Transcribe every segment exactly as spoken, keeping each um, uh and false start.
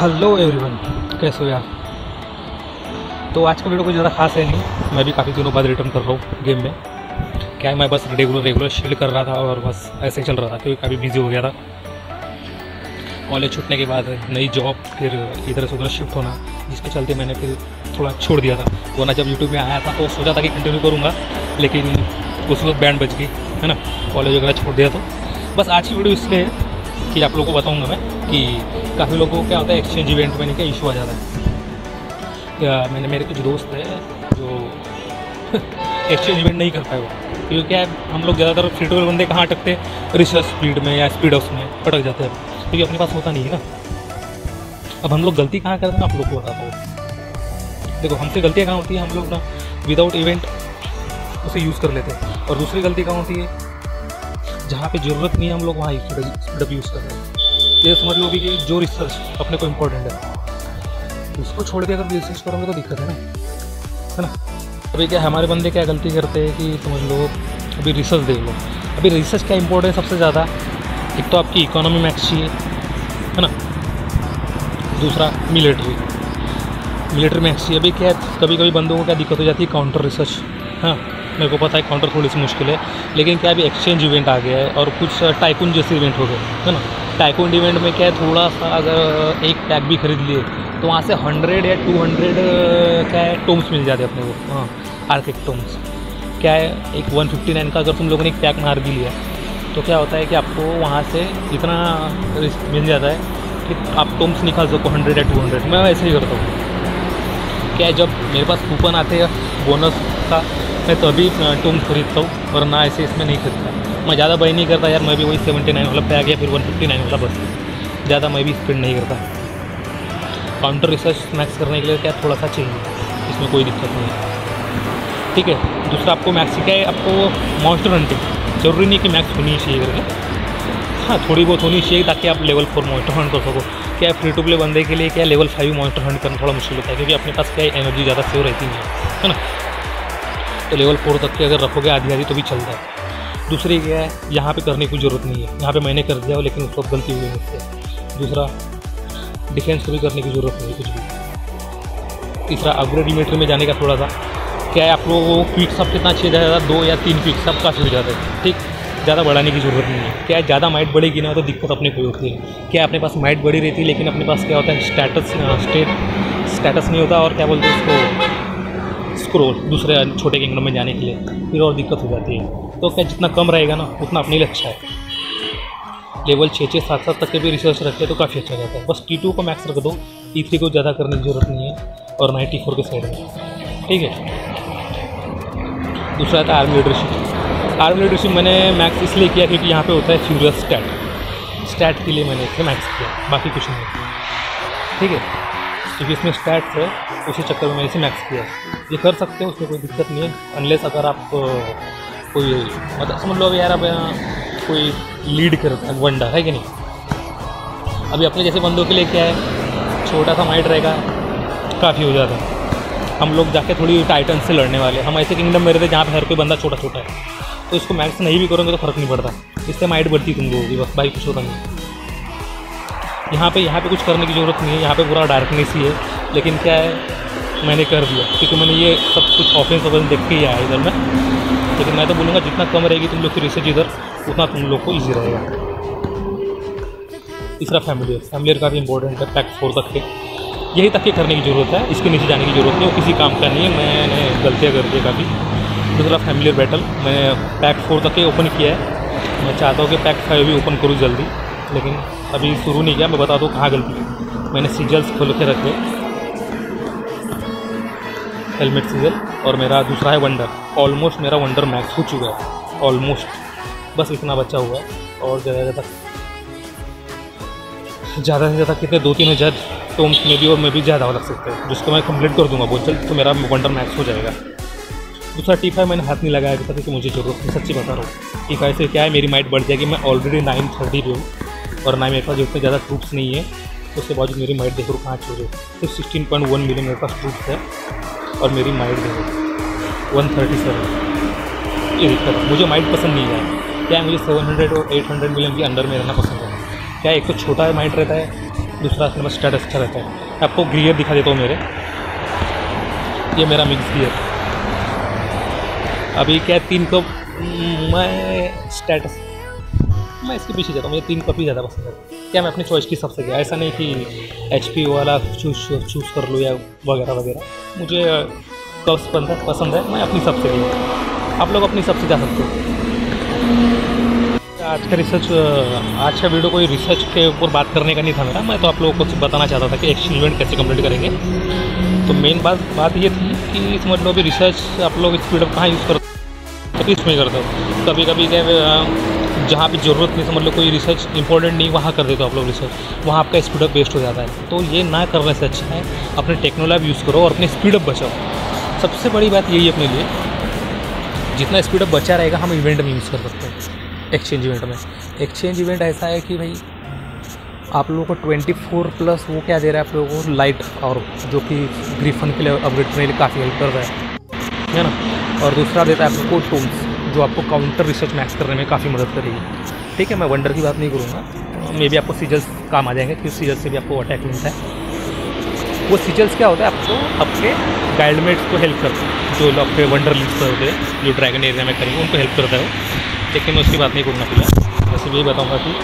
Hello everyone, कैसे हो यार। तो आज का वीडियो कुछ ज़्यादा खास है नहीं। मैं भी काफ़ी दिनों बाद रिटर्न कर रहा हूँ गेम में। क्या है, मैं बस रेगुलर रेगुलर शील्ड कर रहा था और बस ऐसे ही चल रहा था क्योंकि काफ़ी बिजी हो गया था। कॉलेज छूटने के बाद नई जॉब, फिर इधर से उधर शिफ्ट होना, जिसके चलते मैंने फिर थोड़ा छोड़ दिया था। वरना जब यूट्यूब में आया था तो सोचा था कि कंटिन्यू करूँगा, लेकिन उस वक्त बैंड बज गई है ना, कॉलेज वगैरह छोड़ दिया। तो बस आज की वीडियो इसलिए है कि आप लोगों को बताऊँगा मैं कि काफ़ी लोगों को क्या होता है, एक्सचेंज इवेंट में नहीं क्या इशू आ जाता है। क्या मैंने मेरे कुछ दोस्त है जो एक्सचेंज इवेंट नहीं कर पाए वो, क्योंकि क्या है, हम लोग ज़्यादातर फ्री टू बंदे कहाँ अटकते हैं, रिसर्च स्पीड में या स्पीड हाउस में अटक जाते हैं, क्योंकि अपने पास होता नहीं है ना। अब हम लोग गलती कहाँ करते हैं, आप लोग को बताता हूँ। देखो, हमसे गलतियाँ कहाँ होती है, हम लोग ना विदाउट इवेंट उसे यूज़ कर लेते हैं। और दूसरी गलती कहाँ होती है, जहाँ पे ज़रूरत नहीं है हम लोग वहाँ स्पीड यूज़ कर रहे हैं। ये समझ लो भी कि जो रिसर्च अपने को इम्पोर्टेंट है उसको छोड़ के अगर रिसर्च करोगे तो दिक्कत है ना, है ना। अभी क्या हमारे बंदे क्या गलती करते हैं कि समझ लो अभी रिसर्च देख लो। अभी रिसर्च क्या इंपॉर्टेंट है सबसे ज़्यादा, एक तो आपकी इकोनॉमी मैक्स चाहिए, है ना, दूसरा मिलिट्री मिलिट्री मैक्स चाहिए। अभी क्या है, कभी कभी बंदों को क्या दिक्कत हो जाती है, काउंटर रिसर्च। हाँ, मेरे को पता है काउंटर थोड़ी सी मुश्किल है, लेकिन क्या अभी एक्सचेंज इवेंट आ गया है और कुछ टाइकून जैसे इवेंट हो गए, है ना। टाइकून इवेंट में क्या है, थोड़ा सा अगर एक पैक भी खरीद लिए तो वहाँ से हंड्रेड या टू हंड्रेड क्या है टोम्स मिल जाते हैं अपने को। हाँ, आर्किक टोम्स क्या है, एक वन फिफ्टी नाइन का अगर तुम लोगों ने एक पैक मार भी लिया तो क्या होता है कि आपको वहाँ से इतना मिल जाता है कि आप टोम्स निकाल सको हंड्रेड या टू हंड्रेड। मैं ऐसे ही करता हूँ। क्या है, जब मेरे पास कूपन आते हैं बोनस का, मैं तभी टोम्स खरीदता हूँ, वरना ऐसे इसमें नहीं खरीदता। मैं ज़्यादा बाई नहीं करता यार, मैं भी वही सेवेंटी नाइन वाला पैक या फिर वन फिफ्टी नाइन वाला, बस ज़्यादा मैं भी स्पेंड नहीं करता। काउंटर रिसर्च मैक्स करने के लिए क्या थोड़ा सा चाहिए, इसमें कोई दिक्कत नहीं है, ठीक है। दूसरा आपको मैक्स क्या है, आपको मॉन्स्टर हंटिंग जरूरी नहीं कि मैक्स होनी चाहिए करके, हाँ थोड़ी बहुत होनी चाहिए ताकि आप लेवल फोर मॉन्स्टर हंट कर सको। क्या फ्री टू प्ले बंदे के लिए क्या लेवल फाइव मॉन्स्टर हंट करना थोड़ा मुश्किल होता है, क्योंकि अपने पास क्या एनर्जी ज़्यादा सेव रहती नहीं है ना। तो लेवल फोर तक के अगर रखोगे आधी आधी तो भी चल जाए। दूसरी क्या है, यहाँ पे करने की ज़रूरत नहीं है, यहाँ पे मैंने कर दिया हो लेकिन उसको गलती हुई मुझसे। दूसरा, डिफेंस को भी करने की ज़रूरत नहीं है कुछ भी। तीसरा, अपग्रेड मिलिट्री में जाने का थोड़ा सा क्या है, आप लोगों को क्विक सब कितना चाहिए ज़्यादा, दो या तीन क्विक सब काफ़ी हो जाता है, ठीक। ज़्यादा बढ़ाने की ज़रूरत नहीं है। क्या है, ज़्यादा माइट बढ़ेगी ना तो दिक्कत अपने को होती है। क्या अपने पास माइट बढ़ी रहती है, लेकिन अपने पास क्या होता है, स्टेटस स्टेट स्टेटस नहीं होता, और क्या बोलते हैं उसको, स्क्रोल दूसरे छोटे किंगडम में जाने के लिए, फिर और दिक्कत हो जाती है। तो क्या जितना कम रहेगा ना उतना अपने लिए अच्छा है। लेवल छः छः सात सात तक के भी रिसर्च रखते तो काफ़ी अच्छा जाता है। बस टी टू को मैक्स रख दो, टी थ्री को ज़्यादा करने की ज़रूरत नहीं है, और ना ही टी फोर के साइड में, ठीक है। दूसरा था आर्मी लीडरशिप। आर्मी लीडरशिप मैंने मैक्स इसलिए किया क्योंकि यहाँ पे होता है फ्यूरियस स्टैट स्टैट के लिए मैंने इसे मैक्स किया, बाकी कुछ नहीं, ठीक है। क्योंकि इसमें स्टैट्स है, उसी चक्कर में मैंने इसे मैक्स किया। ये कर सकते हो, उसमें कोई दिक्कत नहीं है, अनलेस अगर आप कोई मतलब समझ लो यार, अब कोई लीड करता है वंडर है कि नहीं। अभी अपने जैसे बंदों के लिए क्या है, छोटा सा माइट रहेगा काफ़ी हो जाता है। हम लोग जाके थोड़ी टाइटन से लड़ने वाले, हम ऐसे किंगडम में रहते जहाँ पे हर कोई बंदा छोटा छोटा है, तो इसको मैक्स नहीं भी करोगे तो फ़र्क नहीं पड़ता, इससे माइट बढ़ती तुम लोगों की, बस भाई कुछ होता नहीं। यहाँ पे यहाँ पे कुछ करने की ज़रूरत नहीं है, यहाँ पे पूरा डार्कनेस ही है, लेकिन क्या है मैंने कर दिया क्योंकि मैंने ये सब कुछ ऑफेंस वफेंस देख के ही आया इधर में। लेकिन मैं तो बोलूँगा जितना कम रहेगी तुम लोग की रिसर्च इधर, उतना तुम लोग को ईजी रहेगा। तीसरा, फैमिलियर फैमिलियर काफ़ी इंपॉर्टेंट है, पैक फोर तक के, यही तक के करने की ज़रूरत है, इसके नीचे जाने की ज़रूरत नहीं, वो किसी काम का नहीं है, मैंने गलतियाँ कर दी काफ़ी। दूसरा, फैमिलियर बैटल मैंने पैक फोर तक के ओपन किया है, मैं चाहता हूँ कि पैक फाइव भी ओपन करूँ जल्दी, लेकिन अभी शुरू नहीं किया। मैं बता दूँ कहाँ गलती है, मैंने सीजल्स खोल के रखे, हेलमेट सीजल, और मेरा दूसरा है वंडर। ऑलमोस्ट मेरा वंडर मैक्स हो चुका है, ऑलमोस्ट, बस इतना बचा हुआ है। और ज़्यादा से ज़्यादा ज़्यादा से ज़्यादा कितने दो तीन हज़ार टोम्स में भी और मैं भी ज़्यादा लग सकते हैं, जिसको मैं कंप्लीट कर दूंगा बहुत जल्द, तो मेरा वंडर मैक्स हो जाएगा। दूसरा, टी फाइव मैंने हाथ नहीं लगाया था क्योंकि मुझे जरूरत नहीं, सच्ची बता रहा हूँ। टी फाइव से क्या है, मेरी माइट बढ़ जाएगी, मैं ऑलरेडी नाइन थर्टी पे हूँ, और ना मेरे पास उतने ज़्यादा ट्रूप्स नहीं है, उसके बावजूद मेरी माइट देखो कहाँ छोड़ रही है, सिर्फ सिक्सटीन पॉइंट वन मिलियन मेरे पास ट्रूप्स है, और मेरी माइट देखो वन थर्टी सेवन। ये दिक्कत है, मुझे माइट पसंद नहीं है। क्या है, मुझे सेवन हंड्रेड और एट हंड्रेड मिलियन के अंडर में रहना पसंद है। क्या एक तो छोटा माइट रहता है, दूसरा अपने पास स्टेटस अच्छा रहता है। आपको गियर दिखा देता हूँ मेरे, ये मेरा मिक्स गियर अभी क्या तीन कप। मैं स्टेटस मैं इसके पीछे जाता हूँ, मुझे तीन कप ही ज़्यादा पसंद है। क्या मैं अपनी चॉइस की सबसे गया, ऐसा नहीं कि एच पी वाला चूज चूज़ कर लूँ या वगैरह वगैरह। मुझे कप्स पसंद है, मैं अपनी सबसे गया। आप लोग अपनी सबसे जा सकते हो। आज का रिसर्च आज का वीडियो कोई रिसर्च के ऊपर बात करने का नहीं था मेरा, मैं तो आप लोगों को बताना चाहता था कि एक्सचेंज इवेंट कैसे कंप्लीट करेंगे। तो मेन बात बात ये थी कि समझ लो अभी रिसर्च आप लोग स्पीड कहाँ यूज़ करते हो, तो इसमें करते हो। कभी कभी क्या जहाँ पे ज़रूरत नहीं, समझ लो कोई रिसर्च इंपॉर्टेंट नहीं, वहाँ कर देते हो आप लोग रिसर्च, वहाँ आपका स्पीड अप वेस्ट हो जाता है। तो ये ना करने से अच्छा है अपने टेक्नोलैब यूज़ करो और अपने स्पीड अप बचाओ। सबसे बड़ी बात यही है अपने लिए, जितना स्पीड अप बचा रहेगा हम इवेंट में यूज़ कर सकते हैं। एक्सचेंज इवेंट में एक्सचेंज इवेंट ऐसा है कि भाई आप लोगों को ट्वेंटी फोर प्लस वो क्या दे रहा है आप लोगों को लाइट, और जो कि ग्रिफन के लिए अपग्रेड करने के लिए काफ़ी हेल्प कर रहा है है ना। और दूसरा देता है आपको टूल्स जो आपको काउंटर रिसर्च मैक्स करने में काफ़ी मदद करेगी। ठीक है, मैं वंडर की बात नहीं करूँगा, मे भी आपको सीजल्स काम आ जाएंगे, क्योंकि सीजल्स से भी आपको अटैक मिलता है। वो सीजल्स क्या होता है, आपको आपके गाइडमेट्स को हेल्प करता है, जो लोग आपके वंडर लीड पर होते हैं, जो ड्रैगन एरिया में करेंगे उनको हेल्प करता है। लेकिन मैं उसकी बात नहीं करूँगा फिलहाल, बस यही बताऊँगा कि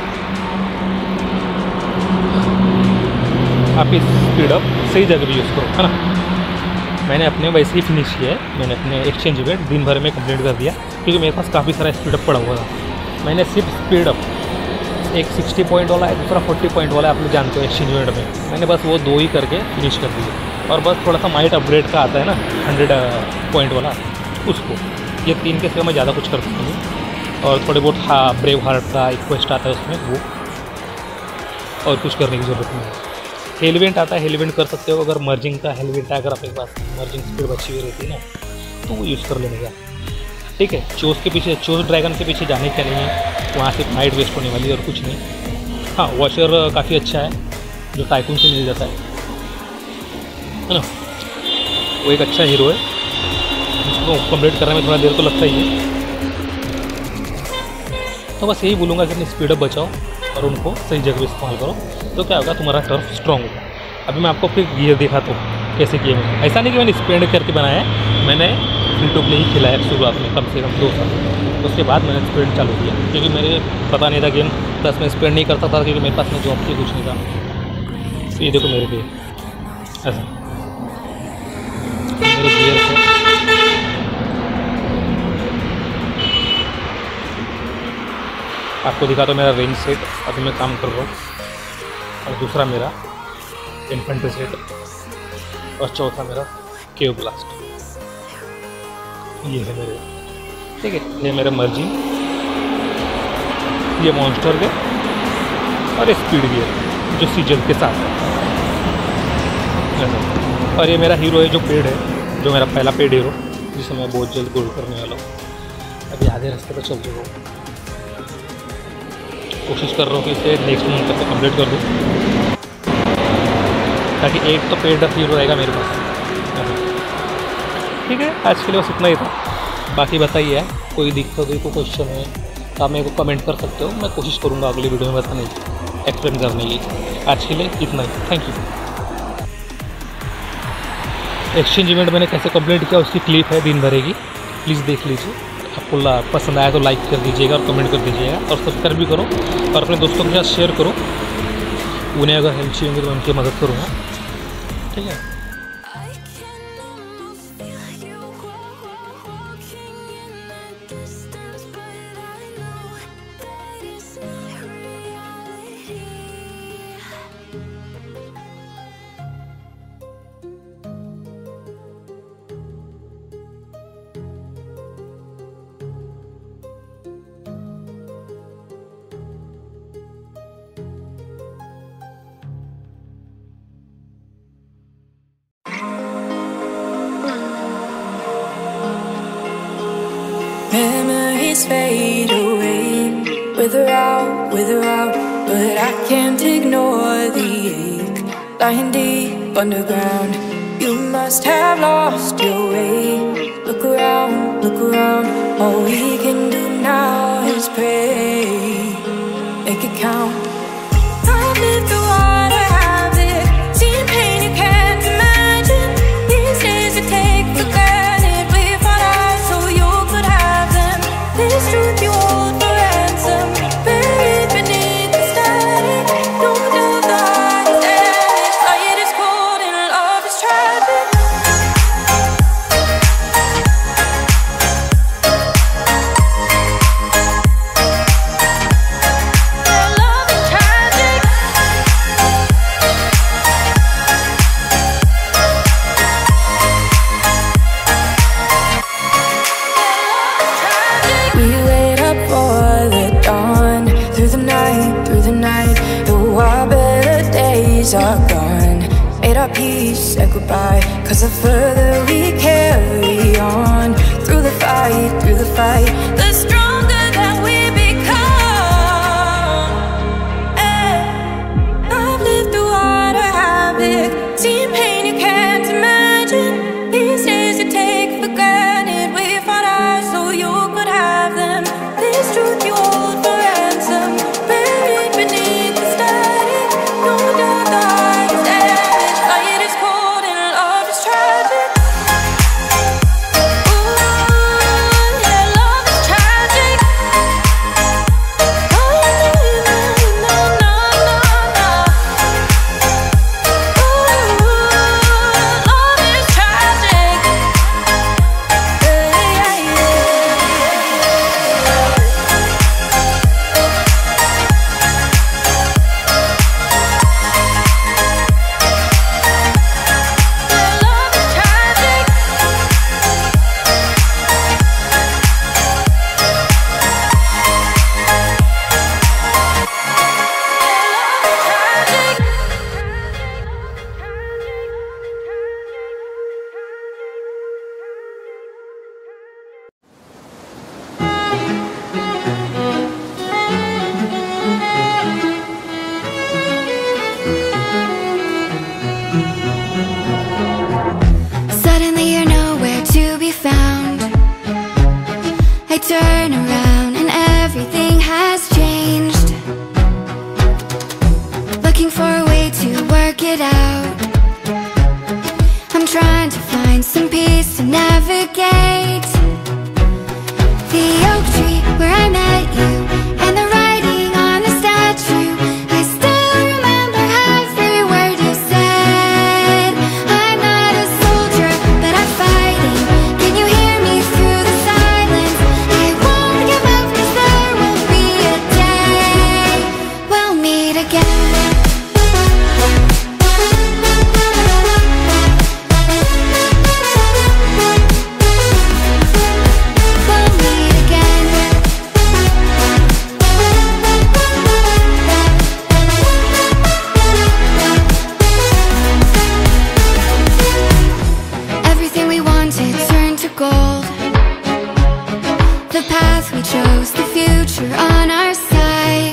आप इस स्पीड अप सही जगह भी यूज़ करो, है ना। मैंने अपने वैसे ही फिनिश किया है, मैंने अपने एक्सचेंज इवेंट दिन भर में कंप्लीट कर दिया, क्योंकि मेरे पास काफ़ी सारा स्पीड अप पड़ा हुआ था। मैंने सिर्फ स्पीड अप एक सिक्सटी पॉइंट वाला है, दूसरा फोर्टी पॉइंट वाला आप लोग जानते हो एक्सचेंज इवेंट में, मैंने बस वो दो ही करके फिनिश कर दिए। और बस थोड़ा सा माइट अपग्रेड का आता है ना हंड्रेड पॉइंट वाला, उसको, ये तीन के सिवा मैं ज़्यादा कुछ कर सकता हूँ। और थोड़े बहुत हाँ ब्रेव हार्ट का इक्वेस्ट आता है उसमें, वो और कुछ करने की ज़रूरत नहीं है। हेलवेंट आता है, हेलवेंट कर सकते हो अगर मर्जिंग का हेलवेंट है, अगर आपके पास मर्जिंग स्पीड बची हुई रहती है ना, तो वो यूज़ कर लेने का। ठीक है, चोस के पीछे, चोस ड्रैगन के पीछे जाने का नहीं है, वहाँ से नाइट वेस्ट होने वाली है और कुछ नहीं। हाँ, वॉशर काफ़ी अच्छा है जो टाइकून से मिल जाता है है ना, वो एक अच्छा हीरो है जिसको कंप्लीट करने में थोड़ा देर तो लगता ही है। तो बस यही बोलूँगा कि अपनी स्पीड अप बचाओ और उनको सही जगह इस्तेमाल करो, तो क्या होगा, तुम्हारा टर्फ स्ट्रॉन्ग होगा। अभी मैं आपको फिर गियर दिखाता हूँ कैसे किए मैंने, ऐसा नहीं कि मैंने स्पेंड करके बनाया है, मैंने फ्री टू प्ले ही खेला है शुरुआत में कम से कम दो साल, उसके बाद मैंने स्पेंड चालू किया, क्योंकि मेरे पता नहीं था गेम, प्लस मैं स्पेंड नहीं कर सकता था क्योंकि मेरे पास में जॉब की कुछ नहीं था। तो ये देखो मेरे लिए ऐसा मेरे गियर से आपको दिखा तो मेरा रेंज सेट अभी मैं काम कर रहा हूँ, और दूसरा मेरा इन्फेंट्री सेट, और चौथा मेरा केव ब्लास्ट। ये है मेरे, ठीक है, ये मेरा मर्जिंग, ये मॉन्स्टर के, और स्पीड गियर जो सीजल के साथ है। और ये मेरा हीरो है जो पेड है, जो मेरा पहला पेड हीरो, जिसे मैं बहुत जल्द गोल्ड करने वाला हूँ। अभी आधे रास्ते पर चल चुका हूँ, कोशिश कर रहा हूँ कि इसे नेक्स्ट मंथ तक कंप्लीट कर दूँ, ताकि एक तो पेड हीरो रहेगा मेरे पास। ठीक है, आज के लिए बस इतना ही था। बाकी बताइए, कोई दिक्कत हुई, कोई क्वेश्चन है तो आप मेरे को कमेंट कर सकते हो, मैं कोशिश करूँगा अगली वीडियो में बताने की, एक्सप्लेन करने की। आज के लिए इतना ही, थैंक यू। एक्सचेंज इवेंट मैंने कैसे कंप्लीट किया उसकी क्लिप है दिन भरेगी, प्लीज़ देख लीजिए। आपको पसंद आया तो लाइक कर दीजिएगा और कमेंट कर दीजिएगा, और सब्सक्राइब भी करो और अपने दोस्तों के साथ शेयर करो, उन्हें अगर हेल्प चाहिए तो मैं उनकी मदद करूँगा। ठीक है, Memories fade away, wither out, wither out, but I can't ignore the ache, lying deep underground. You must have lost your way. Look around, look around, all we can do now is pray. Make it count. I've lived the water. we said goodbye. Cause the further we carry on, through the fight, through the fight, the stronger that we become. Eh, I've lived through water havoc, seen pain you can't imagine. These days you take for granted. We fought ours so you could have them. This truth you hold for ransom, buried beneath the static. No doubt the heart is damaged, light is cold and love is tragic. Ooh, yeah, love is tragic. Oh, no, no, no, no, no. Ooh, love is tragic. Yeah, yeah, Suddenly you're nowhere to be found. I turn around and everything has changed. Looking for a way to work it out. I'm trying to find some peace to navigate. The oak tree where I met you, and the writing on the statue. I still remember every word you said. I'm not a soldier, but I'm fighting. Can you hear me through the silence? I won't give up, 'cause there will be a day we'll meet again. We'll meet again. Everything we wanted turned to gold. The path we chose, the future on our side.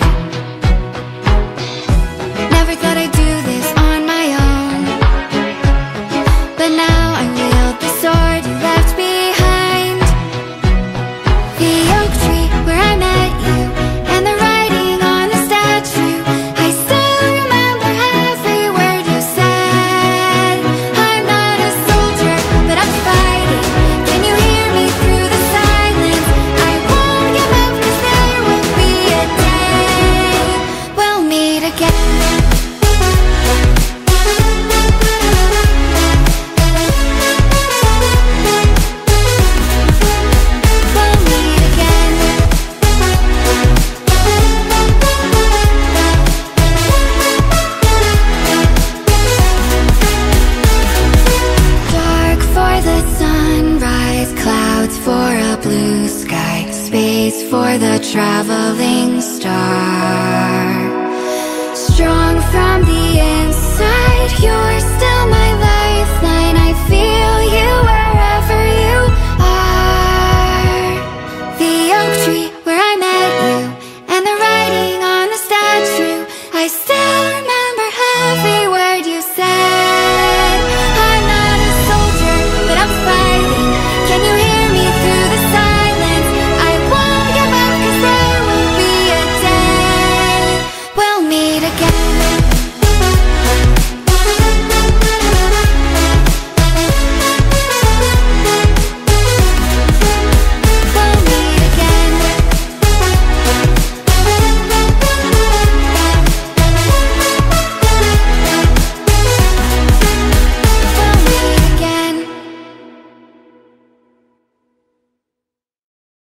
Never thought I'd do this on my own, but now I wield the sword you left behind. The oak tree where I met you, and the writing on the statue. I still remember every word you said. I'm not a soldier, but I'm fighting. Can you hear me through the silence? I won't give up, 'cause there will be a day we'll meet again. We'll meet again. Dark for the sunrise, clouds for a blue sky, space for the traveling star. Strong from the inside, you're still